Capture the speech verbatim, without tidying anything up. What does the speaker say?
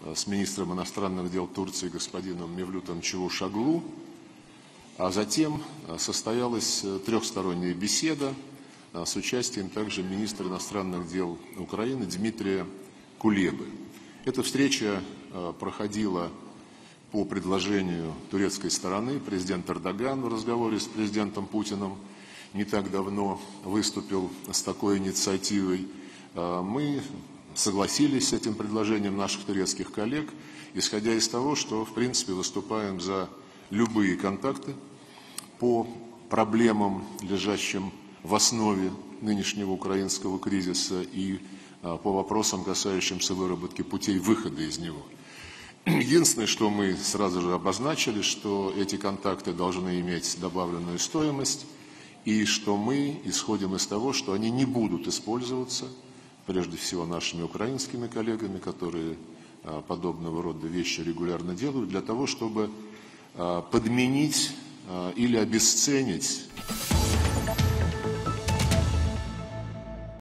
с министром иностранных дел Турции господином Мевлютом Чавушоглу, а затем состоялась трехсторонняя беседа с участием также министра иностранных дел Украины Дмитрия Кулебы. Эта встреча проходила по предложению турецкой стороны. Президент Эрдоган в разговоре с президентом Путиным не так давно выступил с такой инициативой. Мы согласились с этим предложением наших турецких коллег, исходя из того, что в принципе выступаем за любые контакты по проблемам, лежащим в основе нынешнего украинского кризиса, и по вопросам, касающимся выработки путей выхода из него. Единственное, что мы сразу же обозначили, что эти контакты должны иметь добавленную стоимость, и что мы исходим из того, что они не будут использоваться, прежде всего нашими украинскими коллегами, которые подобного рода вещи регулярно делают, для того, чтобы подменить или обесценить